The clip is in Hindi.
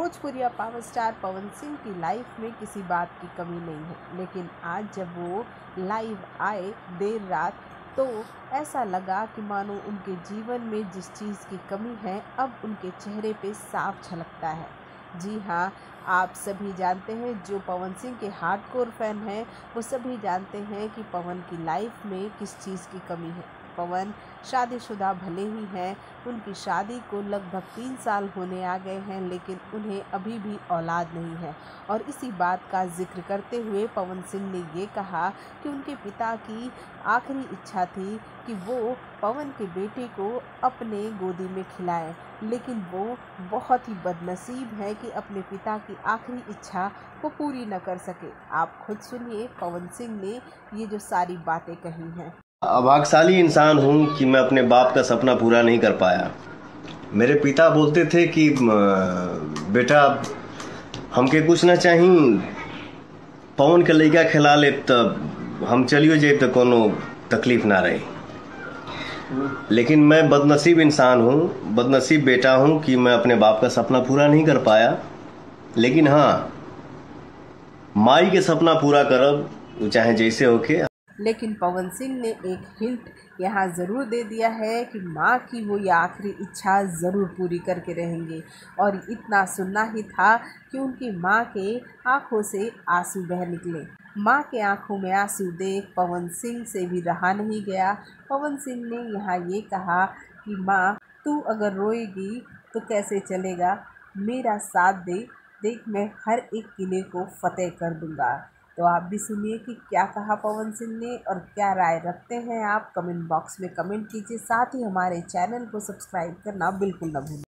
भोजपुरिया पावर स्टार पवन सिंह की लाइफ में किसी बात की कमी नहीं है, लेकिन आज जब वो लाइव आए देर रात तो ऐसा लगा कि मानो उनके जीवन में जिस चीज़ की कमी है अब उनके चेहरे पे साफ झलकता है। जी हाँ, आप सभी जानते हैं, जो पवन सिंह के हार्डकोर फैन हैं वो सभी जानते हैं कि पवन की लाइफ में किस चीज़ की कमी है। पवन शादीशुदा भले ही हैं, उनकी शादी को लगभग 3 साल होने आ गए हैं, लेकिन उन्हें अभी भी औलाद नहीं है। और इसी बात का जिक्र करते हुए पवन सिंह ने ये कहा कि उनके पिता की आखिरी इच्छा थी कि वो पवन के बेटे को अपने गोदी में खिलाएं, लेकिन वो बहुत ही बदनसीब है कि अपने पिता की आखिरी इच्छा को पूरी न कर सके। आप खुद सुनिए पवन सिंह ने ये जो सारी बातें कही हैं। अभाग्यशाली इंसान हूँ कि मैं अपने बाप का सपना पूरा नहीं कर पाया। मेरे पिता बोलते थे कि बेटा हमके कुछ ना चाही, पवन के लइका खिला ले तब हम चलियो जाए तो कोनो तकलीफ ना रही। लेकिन मैं बदनसीब इंसान हूँ, बदनसीब बेटा हूँ कि मैं अपने बाप का सपना पूरा नहीं कर पाया। लेकिन हाँ, माई के सपना पूरा करब, चाहे जैसे होके। लेकिन पवन सिंह ने एक हिंट यहाँ ज़रूर दे दिया है कि माँ की वो ये आखिरी इच्छा ज़रूर पूरी करके रहेंगे। और इतना सुनना ही था कि उनकी माँ के आंखों से आंसू बह निकले। माँ के आंखों में आंसू देख पवन सिंह से भी रहा नहीं गया। पवन सिंह ने यहाँ ये कहा कि माँ, तू अगर रोएगी तो कैसे चलेगा, मेरा साथ दे, देख मैं हर एक किले को फतेह कर दूंगा। तो आप भी सुनिए कि क्या कहा पवन सिंह ने और क्या राय रखते हैं आप। कमेंट बॉक्स में कमेंट कीजिए, साथ ही हमारे चैनल को सब्सक्राइब करना बिल्कुल न भूलें।